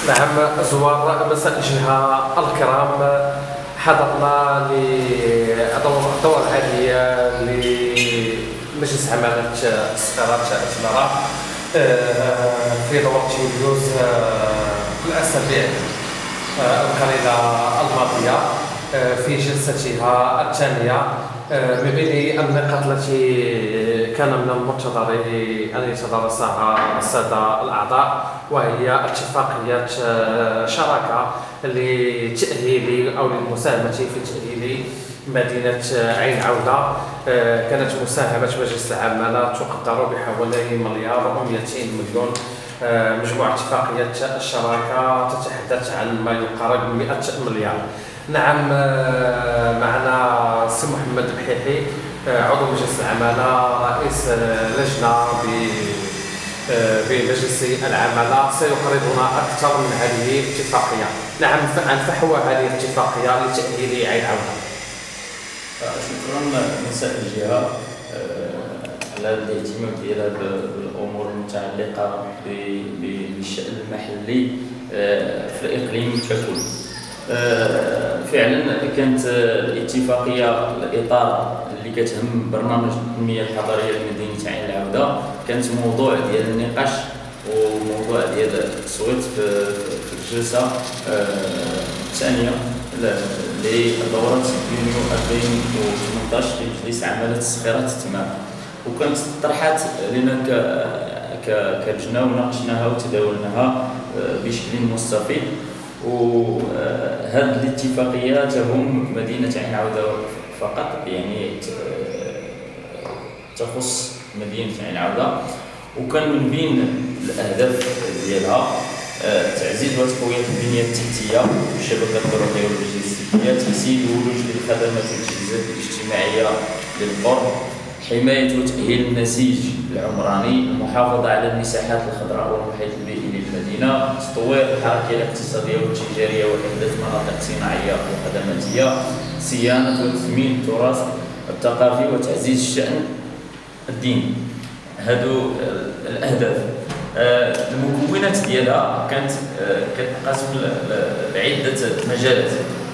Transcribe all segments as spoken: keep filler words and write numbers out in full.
نعم، زوار مساء الكرام، حضرنا لدورة عالية لمجلس عمالة الصغيرات التجارة في دورة تيوليوز الأسابيع القليلة الماضية في جلستها الثانية. من بين النقاط التي كان من المنتظر أن يتدارسها السادة الأعضاء وهي اتفاقية شراكة لتأهيل أو للمساهمة في تأهيل مدينة عين عودة. كانت مساهمة مجلس العمالة تقدر بحوالي مليار ومئتين مليون. مجموع اتفاقية الشراكة تتحدث عن ما يقارب من مئة مليار. نعم، معنا سي محمد بحيحي عضو مجلس العمالة رئيس لجنة بمجلس العمالة سيقربنا أكثر من هذه الاتفاقية. نعم، عن فحوى هذه الاتفاقية لتأهيل عين عودة. شكرا مساء الجهة على الاهتمام ديالها بالأمور المتعلقة بالشأن المحلي في الإقليم ككل. فعلا كانت الاتفاقيه الاطار اللي كتهم برنامج التنميه الحضريه لمدينه عين العوده كانت موضوع ديال النقاش وموضوع ديال التصويت في الجلسه الثانيه لدوره يونيو ألفين وثمنطاش لمجلس عماله الصغيرات التمام، وكانت طرحات لنا كلجنه وناقشناها وتداولناها بشكل مستفيض. وهذه الاتفاقية تهم مدينة عين عودة فقط، يعني تخص مدينة عين عودة. وكان من بين الأهداف ديالها تعزيز وتقوية البنية التحتية والشبكة الطرقية واللوجستيكية، تحسين الولوج للخدمات والتجهيزات الاجتماعية للقرى، حماية وتأهيل النسيج العمراني، المحافظة على المساحات الخضراء والمحيط البيئي للمدينة، تطوير الحركة الاقتصادية والتجارية وإحداث مناطق صناعية وخدماتية، صيانة وتثمين التراث الثقافي وتعزيز الشأن الديني. هادو الأهداف. المكونات ديالها كانت كتنقسم لعدة مجالات.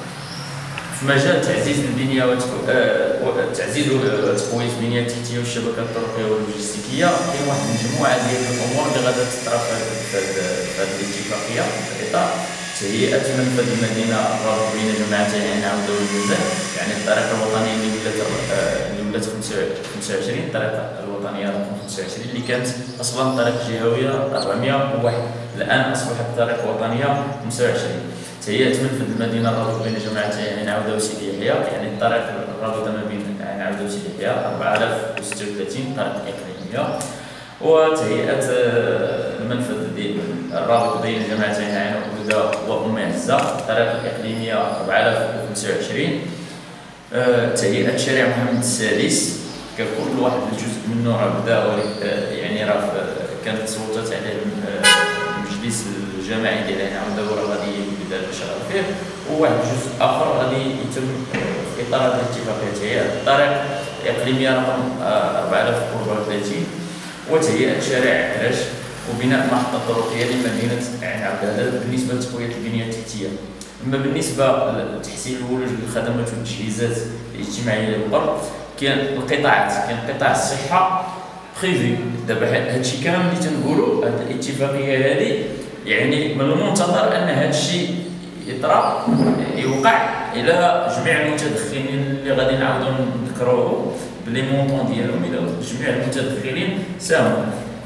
في مجال تعزيز البنيه وتعزيز وتقويه البنيه التحتيه والشبكه الطرقيه واللوجستيكيه، كاين واحد المجموعه ديال الامور اللي غادا تطرح في هذه الاتفاقيه في الاطار. تهيئه منفذ المدينه الرابط بين جماعتي عين عوده والجزائر، يعني الطريق الوطنيه اللي ولات اللي ولات خمسة وعشرين، الطريقه الوطنيه رقم خمسة وعشرين اللي كانت اصلا طريق جهويه أربعمئة وواحد، الان اصبحت طريق وطنيه خمسة وعشرين. تهيئة منفذ المدينة الرابط بين جماعتي عين عودة وسيدي يحيى، يعني الطريق الرابط ما بين عين عودة وسيدي يحيى أربعة آلاف وستة وثلاثين طريق إقليمية. وتهيئة المنفذ ديال الرابط بين جماعتي عين عودة وأم عزة الطريق الإقليمية أربعة آلاف وخمسة وعشرين. تهيئة شارع محمد السادس ككل واحد الجزء منه بدا يعني راه كانت تصوتات عليه المجلس الجماعي ديال عين عودة وراه غادي يبدا الشغل فيه، وواحد الجزء اخر غادي يتم في اطار هذه الاتفاقيه هي الطريق الاقليميه رقم أربعة آلاف وأربعة وثلاثين وتهيئه شارع علاش وبناء محطه طرقيه لمدينه عين عودة. هذا بالنسبه لتقويه البنيه التحتيه. اما بالنسبه لتحسين الولوج للخدمات والتجهيزات الاجتماعيه للقرى، كاين القطاعات، كاين قطاع الصحه بريفي. دابا هادشي كامل اللي تنقولوا هاد الاتفاقيه هذه يعني من المنتظر ان هذا الشيء يطرا يوقع الى جميع المتدخلين اللي غادي نعاودوا نذكروه بلي مونطون ديالهم الى جميع المتدخلين ساهموا.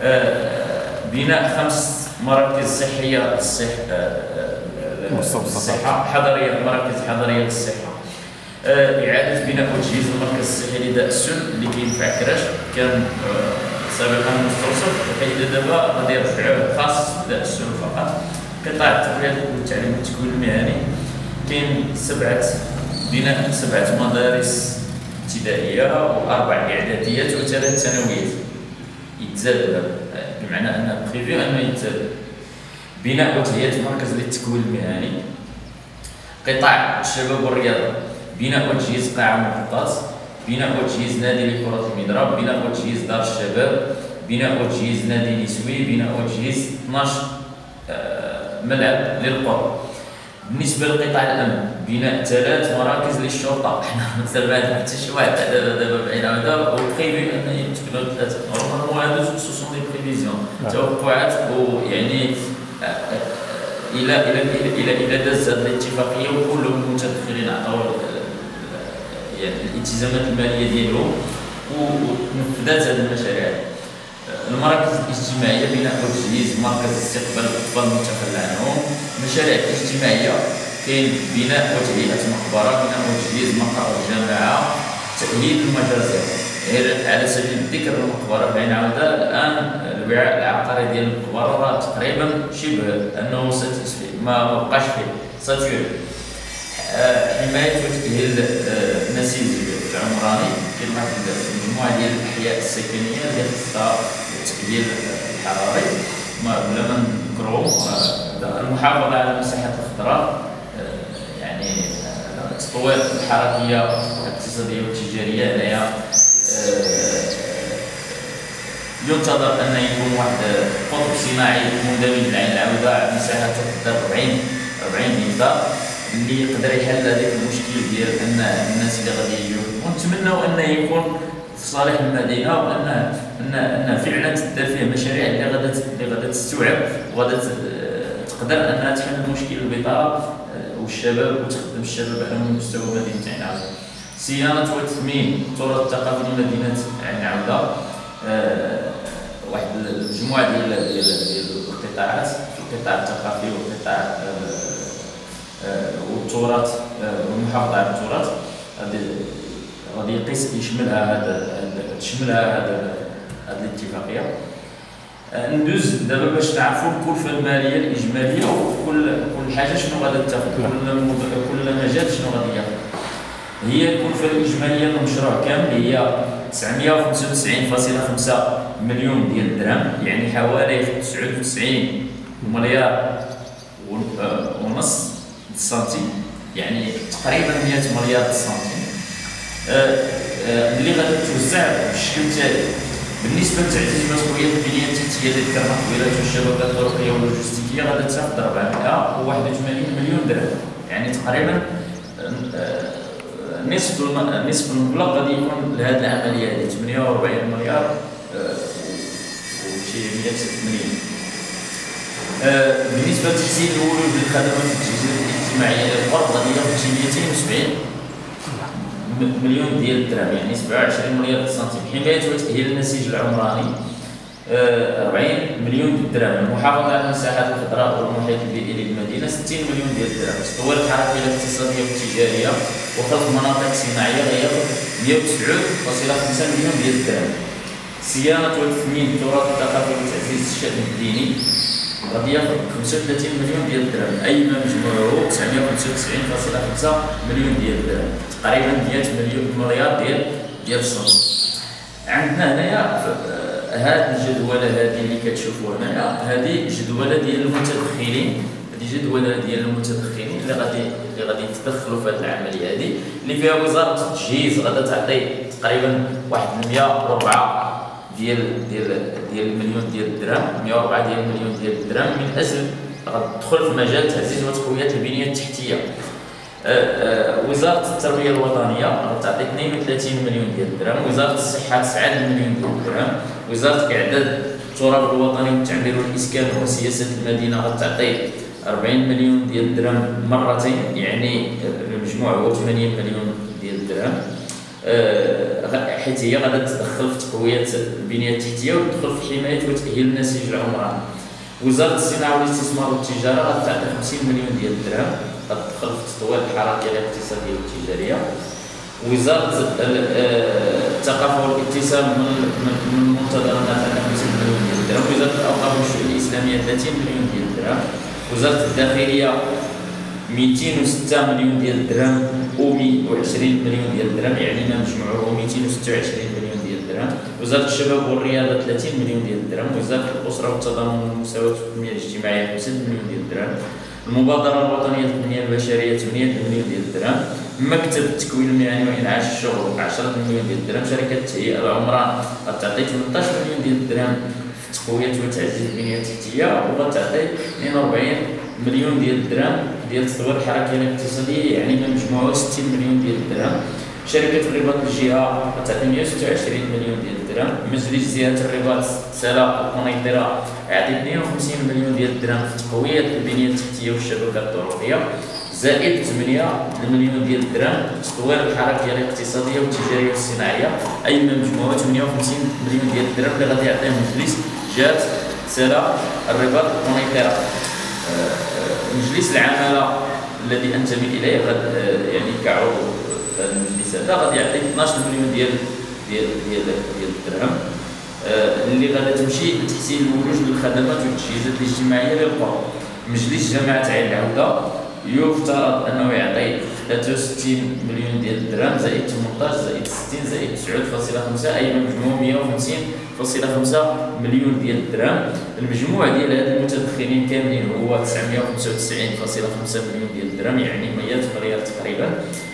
بناء خمس مراكز صحيه الصحه حضريه، مراكز حضريه للصحه. اعاده بناء وتجهيز المركز الصحي لداء السل اللي كاين في عكراش، كان سابقا مستوصف وكاين دابا غادي يرجعوه خاص بداء السل فقط. قطاع التربيه والتعليم والتكوين المهني، كاين سبعه بناء سبعه مدارس ابتدائيه واربع اعداديات وثلاث ثانويات يتزاد، بمعنى ان بريفي انه يتزاد. بناء وتهيئه مركز للتكوين المهني. قطاع الشباب والرياضه، بناء وتجهيز قاعه محطات، بناء وتجهيز نادي لكرة المضرب، بناء وتجهيز دار الشباب، بناء وتجهيز نادي نسوي، بناء وتجهيز اثناش ملعب للقرى. بالنسبه لقطاع الامن بناء ثلاث مراكز للشرطه. حنا مازال ما عندنا حتى شي واحد دابا دابا بعيد عن هذا، وبريفي ان يتكونوا ثلاثه. رغم هادو سوسون دي بريفيزيون توقعات، ويعني الى الى الى الى داز هذه الاتفاقيه وكل المتدخلين عطاو يعني الالتزامات الماليه ديالهم ونفذات هذه المشاريع. المراكز الاجتماعيه بناء وتجهيز مركز استقبال الاطفال المتخلى عنهم. المشاريع الاجتماعيه كاين بناء وتهيئه مقبره، بناء وتجهيز مقر الجامعه، تاهيل المجازر. غير على سبيل الذكر المقبره بعين عوده الان الوعاء العقاري ديال المقبره راه تقريبا شبه انه ما بقاش فيه ساتوري. حمايه وتاهيل النسيج العمراني، كاين واحد المجموعه ديال الاحياء السكنيه اللي خصها التاهيل الحراري بلا ما نذكروا. المحافظه على المساحات الخضراء، يعني التطوير الحركيه الاقتصاديه والتجاريه. هنايا ينتظر ان يكون واحد قطب صناعي مندمج لعين العوده مساحه تقدر أربعين هكتار اللي يقدر يحل هذاك المشكل ديال ان الناس اللي غادي يجيو. ونتمنوا انه يكون في صالح المدينه، وان ان ان فعلا تدار فيه مشاريع اللي غادا اللي غادا تستوعب وغادا تقدر انها تحل مشكل البطاله والشباب وتخدم الشباب على مستوى مدينه عين عوده. صيانه وتثمين التراث الثقافي لمدينه عين عوده. أه واحد المجموعه ديال ديال ديال القطاعات، القطاع الثقافي والقطاع أه أه والتراث والمحافظه على التراث غادي يقيس يشملها هذا تشملها هذا هذه الاتفاقيه. أه ندوز دابا باش نعرفوا الكلفه الماليه الاجماليه وكل كل حاجه شنو غادي تاخذ، كل كل مجال شنو غادي ياخذ. هي الكلفه الاجماليه للمشروع كامل هي تسعمائة وخمسة وتسعين فاصلة خمسة مليون ديال الدرهم، يعني حوالي تسعة وتسعين مليار ونص سنتيم، يعني تقريبا مئة مليار سنتيم. اللي غادي توزع بالشكل التالي. بالنسبه لتعزيز مسؤوليه البنيه التحتيه اللي ذكرنا قبيله والشبكات الطرقيه واللوجستيكيه غادي تاخذ أربعمائة وواحد وثمانين مليون درهم، يعني تقريبا نصف نصف المبلغ غادي يكون لهذه العمليه هذه ثمانية وأربعين مليار وشي مئة مليون. بالنسبه لتحسين الولوج للخدمات الاجتماعيه للقرب غادي ياخذ شي مئتين وسبعين مليون ديال الدرهم، يعني سبعة وعشرين مليار سنتيم. حمايه وتاهيل النسيج العمراني أربعين مليون ديال الدرهم. المحافظه على المساحات الخضراء والمحيط البيئي للمدينه ستين مليون ديال الدرهم. تطوير الحركيه الاقتصاديه والتجاريه وخلق مناطق صناعيه غياخذ مئة وتسعة فاصلة خمسة مليون ديال الدرهم. صيانه وتثمين التراث الثقافي وتعزيز الشأن الديني غادي ياخذ خمسة وثلاثين مليون ديال الدرهم، اي ما مجموعه تسعمائة وخمسة وتسعين فاصلة خمسة مليون ديال الدرهم، تقريبا مئة مليون مليار ديال ديال الصرف. عندنا هنايا هذه الجدوله هذه اللي كتشوفوا هنايا، هذه جدوله ديال المتدخلين، هذه جدوله ديال المتدخلين اللي غادي اللي غادي يتدخلوا في هذه العمليه هذه، اللي فيها وزاره التجهيز غادا تعطي تقريبا واحد مئة وأربعة ديال ديال ديال المليون ديال الدرهم، مئة وأربعة ديال المليون ديال الدرهم من اجل غتدخل في مجال تعزيز وتقويه البنيه التحتيه. أه أه وزاره التربيه الوطنيه غتعطي اثنين وثلاثين مليون ديال الدرهم، وزاره الصحه تسعة مليون ديال الدرهم، وزاره اعداد التراث الوطني والتعمير والاسكان وسياسه المدينه غتعطي أربعين مليون ديال الدرهم مرتين، يعني المجموع هو ثمانين مليون ديال الدرهم. أه حيث هي غادا تدخل في تقويه البنيه التحتيه وتدخل في حمايه وتاهيل النسيج العمراني. وزاره الصناعه والاستثمار والتجاره غتعطي خمسين مليون ديال الدرهم غتدخل في تطوير الحركيه الاقتصاديه والتجاريه. وزاره الثقافه والاتصال من المنتظر انها تعطي خمسين مليون ديال الدرهم. وزاره الاوقاف والشؤون الاسلاميه ثلاثين مليون ديال الدرهم. وزاره الداخليه مئتين وستة مليون ديال الدرهم و مئة وعشرين مليون ديال الدرهم، يعني ما مجموعه مئتين وستة وعشرين مليون ديال الدرهم. وزاره الشباب والرياضه ثلاثين مليون ديال الدرهم. وزاره الاسره والتضامن والمساواه والتنميه الاجتماعيه خمسين مليون ديال الدرهم. المبادره الوطنيه للتنميه البشريه ثمانية مليون ديال الدرهم. مكتب التكوين المهني وانعاش الشغل عشرة مليون ديال الدرهم. شركه التهيئه العمران غتعطي ثمنطاش مليون ديال الدرهم في تقويه وتعزيز البنيه التحتيه، وغتعطي اثنين وأربعين مليون ديال الدرهم ديال تطوير الحركيه الاقتصاديه، يعني ما مجموعه ستين مليون ديال الدرهم. شركه الرباط الجهه تعطي مئة وستة وعشرين مليون ديال الدرهم. مجلس جهه الرباط سلا القنيطره يعطي اثنين وخمسين مليون ديال الدرهم في تقويه البنيه التحتيه والشبكه الطرقيه، زائد ثمانية مليون ديال الدرهم تطوير الحركيه الاقتصاديه والتجاريه والصناعيه، اي ما مجموعه ثمانية وخمسين مليون ديال الدرهم اللي غادي يعطيه مجلس جهه سلا الرباط القنيطره. مجلس العماله الذي انتمي اليه غد يعني كعضو المجلس هذا غادي يعطي اثناش مليون ديال ديال ديال ديال الدرهم اللي غادي تمشي لتحسين الولوج للخدمات والتجهيزات الاجتماعيه للقرى. مجلس جامعه عين العوده يفترض انه يعطي ثلاثة وستين مليون ديال الدرهم زائد ثمنطاش زائد ستين زائد تسعة فاصلة خمسة، اي مجموع مئة وخمسين فاصلة خمسة مليون ديال الدرهم. المجموع ديال هاد المتدخلين كاملين هو تسعمئة وخمسة وتسعين فاصلة خمسة مليون ديال الدرهم، يعني مئة مليار تقريبا.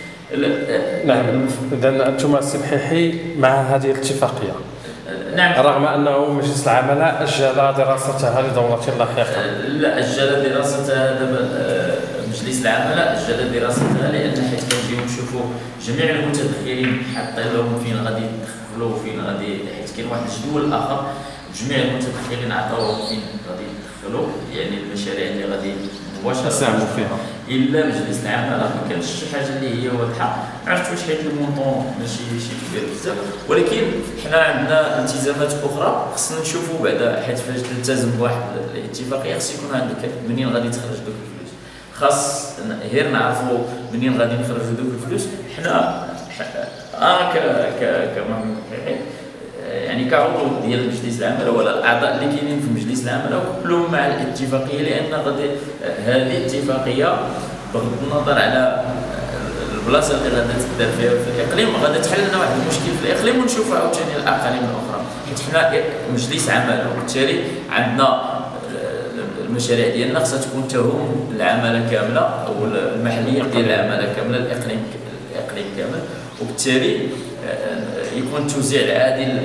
نعم، اذا انتم السبحيحي مع هذه الاتفاقيه. نعم، رغم انه مجلس العملاء اجل دراستها لدورة لاحقه. لا، اجل دراستها دابا. مجلس العملاء اجل دراستها لان حيت كنجيو نشوفوا جميع المتدخلين حاطين لهم فين غادي يدخلوا وفين غادي، حيت كاين واحد الجدول اخر جميع المتدخلين عطاوهم فين غادي يدخلوا، يعني المشاريع اللي غادي مباشره يساهموا فيها. الا مجلس العملاء ما كانش شي حاجه اللي هي واضحه. عرفت واش حيت المونطون ماشي شي كبير بزاف، ولكن حنا عندنا التزامات اخرى خصنا نشوفوا بعدا، حيت فاش تلتزم بواحد الاتفاقيه خص يكون عندك منين غادي تخرج دوك الفلوس، خاص غير نعرفوا منين غادي نخرجوا دوك الفلوس. حنا انا ك ك كمحمد يعني كعضو ديال مجلس العملاء ولا الاعضاء اللي كاينين في مجلس العملاء كلهم مع الاتفاقيه، لان غادي هذه الاتفاقيه بغض النظر على البلاصه اللي غادي تدار فيها في الاقليم غادي تحل لنا واحد المشكل في الاقليم ونشوفوا عاوتاني الاقاليم الاخرى، حيت حنا مجلس عملاء وبالتالي عندنا المشاريع ديالنا خصها تكون تهم العماله كامله او المحليه ديال العماله كامله الاقليم الاقليم كامل، وبالتالي يكون التوزيع العادل.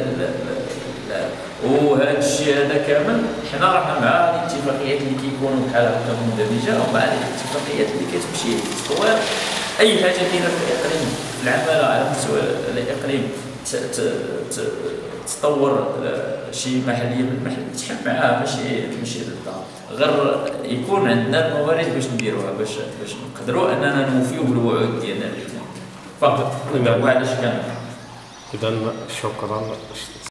وهذا الشيء هذا كامل حنا رانا مع الاتفاقيات اللي كيكونوا بحال هكا مندمجه، ومع الاتفاقيات اللي كتمشي تطوير اي حاجه كاينه في الاقليم في العماله على مستوى الاقليم تطور شي محليه من المحل تحب معاها ماشي تمشي للدار، غير يكون عندنا الموارد باش نديروها باش باش نقدروا اننا نوفيو بالوعود ديالنا اللي كاين فقط. هذا هو علاش كان. اذا شكرا.